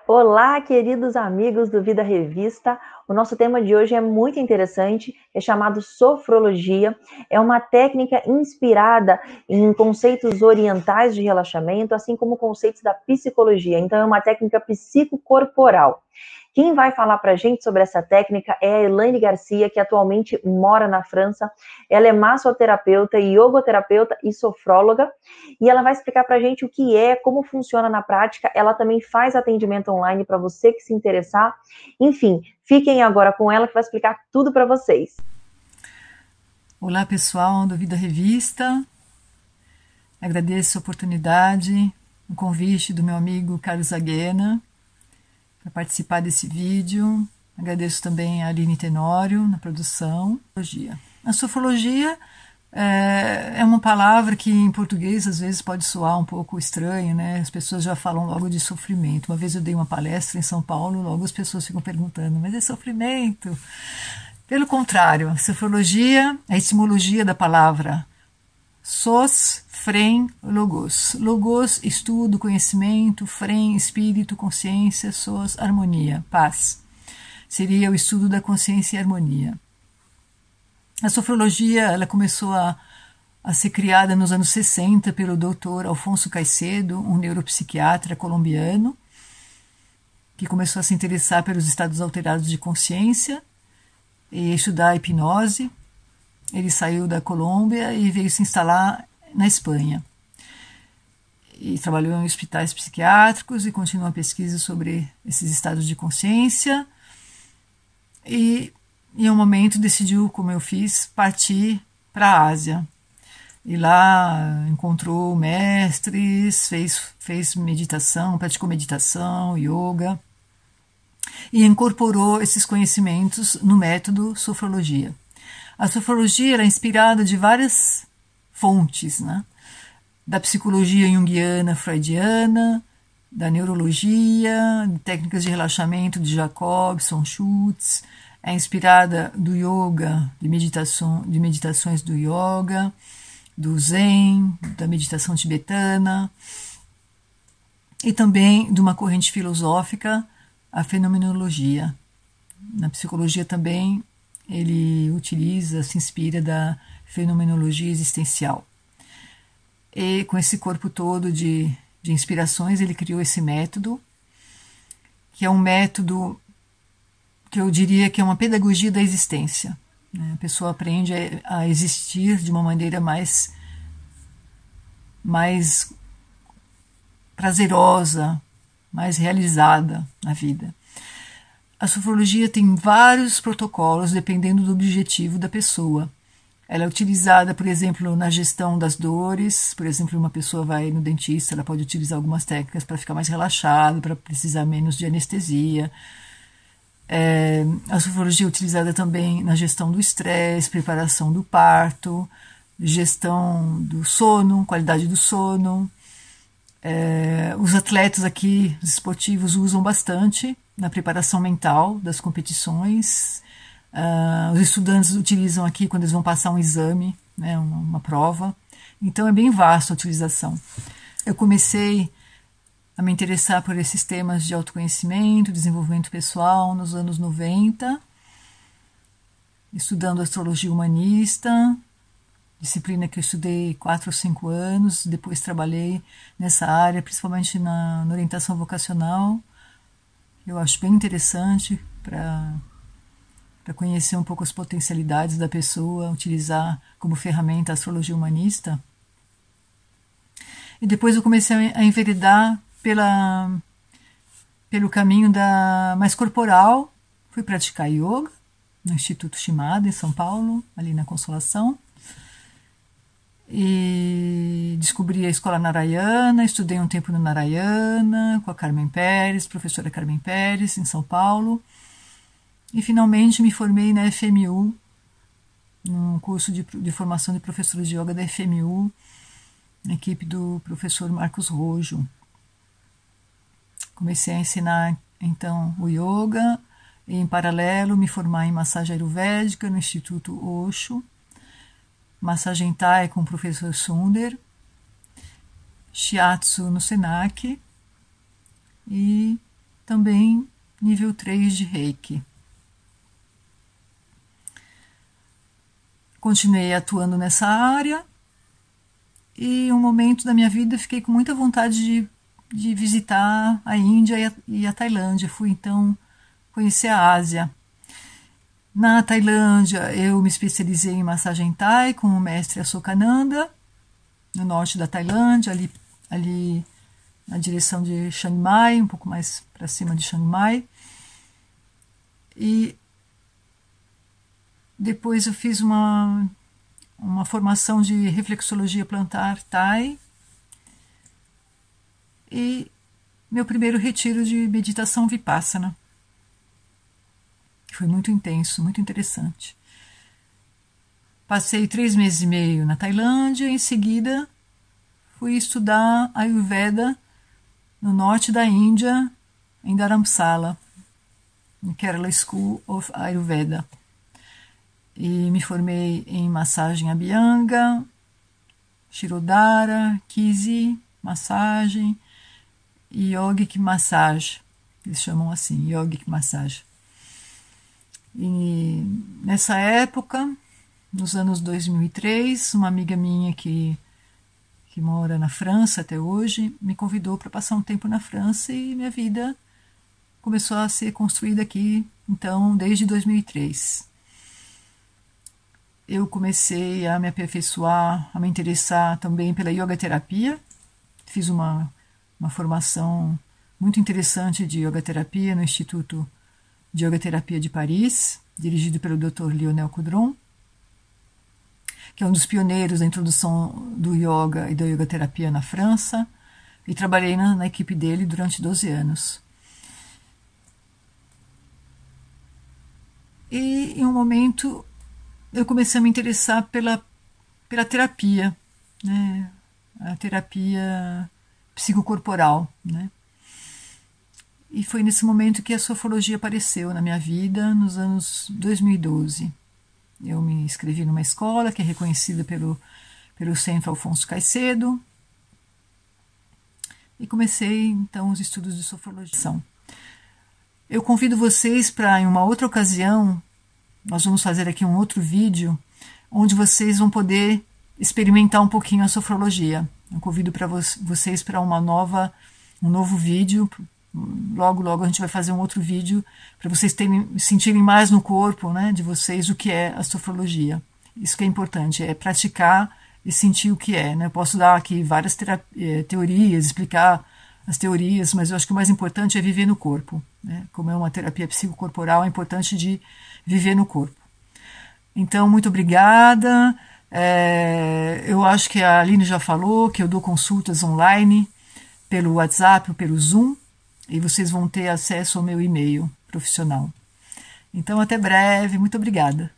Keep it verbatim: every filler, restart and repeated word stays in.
Olá, queridos amigos do Vida Revista. O nosso tema de hoje é muito interessante, é chamado sofrologia. É uma técnica inspirada em conceitos orientais de relaxamento, assim como conceitos da psicologia. Então, é uma técnica psicocorporal. Quem vai falar para a gente sobre essa técnica é a Elaine Garcia, que atualmente mora na França. Ela é massoterapeuta, iogoterapeuta e sofróloga. E ela vai explicar para a gente o que é, como funciona na prática. Ela também faz atendimento online para você que se interessar. Enfim, fiquem agora com ela que vai explicar tudo para vocês. Olá, pessoal do Vida Revista. Agradeço a oportunidade, o convite do meu amigo Carlos Aguena para participar desse vídeo. Agradeço também a Aline Tenório na produção. A sofrologia é, é uma palavra que em português às vezes pode soar um pouco estranho, né? As pessoas já falam logo de sofrimento. Uma vez eu dei uma palestra em São Paulo, logo as pessoas ficam perguntando, mas é sofrimento? Pelo contrário, a sofrologia é a etimologia da palavra sos, frem, logos. Logos, estudo, conhecimento, frem, espírito, consciência, sos, harmonia, paz. Seria o estudo da consciência e harmonia. A sofrologia ela começou a, a ser criada nos anos sessenta pelo doutor Alfonso Caicedo, um neuropsiquiatra colombiano, que começou a se interessar pelos estados alterados de consciência e estudar a hipnose. Ele saiu da Colômbia e veio se instalar na Espanha. E trabalhou em hospitais psiquiátricos e continua a pesquisa sobre esses estados de consciência. E em um momento decidiu, como eu fiz, partir para a Ásia. E lá encontrou mestres, fez, fez meditação, praticou meditação, yoga, e incorporou esses conhecimentos no método sofrologia. A sofrologia era inspirada de várias fontes, né? Da psicologia junguiana, freudiana, da neurologia, de técnicas de relaxamento de Jacobson, Schultz, é inspirada do yoga, de, meditação, de meditações do yoga, do zen, da meditação tibetana, e também de uma corrente filosófica, a fenomenologia. Na psicologia também ele utiliza, se inspira da fenomenologia existencial. E com esse corpo todo de, de inspirações, ele criou esse método, que é um método que eu diria que é uma pedagogia da existência. Né? A pessoa aprende a, a existir de uma maneira mais, mais prazerosa, mais realizada na vida. A sofrologia tem vários protocolos dependendo do objetivo da pessoa. Ela é utilizada, por exemplo, na gestão das dores. Por exemplo, uma pessoa vai no dentista, ela pode utilizar algumas técnicas para ficar mais relaxada, para precisar menos de anestesia. É, a sofrologia é utilizada também na gestão do estresse, preparação do parto, gestão do sono, qualidade do sono. É, os atletas aqui, os esportivos, usam bastante na preparação mental das competições. Uh, os estudantes utilizam aqui quando eles vão passar um exame, né, uma, uma prova. Então é bem vasta a utilização. Eu comecei a me interessar por esses temas de autoconhecimento, desenvolvimento pessoal nos anos noventa, estudando astrologia humanista, disciplina que eu estudei quatro ou cinco anos. Depois trabalhei nessa área, principalmente na, na orientação vocacional. Eu acho bem interessante para para conhecer um pouco as potencialidades da pessoa, utilizar como ferramenta a astrologia humanista. E depois eu comecei a enveredar pela, pelo caminho da, mais corporal. Fui praticar yoga no Instituto Shimada, em São Paulo, ali na Consolação. E descobri a escola Narayana, estudei um tempo no Narayana, com a Carmen Pérez, professora Carmen Pérez, em São Paulo. E finalmente me formei na F M U, num curso de, de formação de professores de yoga da F M U, na equipe do professor Marcos Rojo. Comecei a ensinar então o yoga e, em paralelo, me formar em massagem ayurvédica no Instituto Osho, massagem Thai com o professor Sunder, shiatsu no Senac e também nível três de Reiki. Continuei atuando nessa área e um momento da minha vida fiquei com muita vontade de, de visitar a Índia e a, e a Tailândia. Fui então conhecer a Ásia. Na Tailândia eu me especializei em massagem Thai com o mestre Asokananda, no norte da Tailândia, ali, ali na direção de Chiang Mai, um pouco mais para cima de Chiang Mai. E depois eu fiz uma, uma formação de reflexologia plantar Thai e meu primeiro retiro de meditação Vipassana. Foi muito intenso, muito interessante. Passei três meses e meio na Tailândia, em seguida fui estudar Ayurveda no norte da Índia, em Dharamsala, no Kerala School of Ayurveda. E me formei em massagem Abhyanga, Shirodhara, Kisi, massagem e Yogic Massage. Eles chamam assim, Yogic Massage. E nessa época, nos anos dois mil e três, uma amiga minha que, que mora na França até hoje, me convidou para passar um tempo na França e minha vida começou a ser construída aqui, então, desde dois mil e três. Eu comecei a me aperfeiçoar, a me interessar também pela yoga terapia. Fiz uma, uma formação muito interessante de yoga terapia no Instituto de Yoga Terapia de Paris, dirigido pelo doutor Lionel Coudron, que é um dos pioneiros da introdução do yoga e da yoga terapia na França, e trabalhei na, na equipe dele durante doze anos. E em um momento eu comecei a me interessar pela, pela terapia, né? A terapia psicocorporal, né? E foi nesse momento que a sofrologia apareceu na minha vida, nos anos dois mil e doze. Eu me inscrevi numa escola que é reconhecida pelo, pelo Centro Alfonso Caicedo e comecei então os estudos de sofrologia. Eu convido vocês para, em uma outra ocasião, nós vamos fazer aqui um outro vídeo, onde vocês vão poder experimentar um pouquinho a sofrologia. Eu convido para vo vocês para uma nova, um novo vídeo. Logo, logo a gente vai fazer um outro vídeo para vocês terem, sentirem mais no corpo, né, de vocês o que é a sofrologia. Isso que é importante, é praticar e sentir o que é. Né? Eu posso dar aqui várias teorias, explicar as teorias, mas eu acho que o mais importante é viver no corpo. Né? Como é uma terapia psicocorporal, é importante de viver no corpo. Então, muito obrigada. É, eu acho que a Aline já falou que eu dou consultas online pelo WhatsApp ou pelo Zoom, e vocês vão ter acesso ao meu e-mail profissional. Então, até breve. Muito obrigada.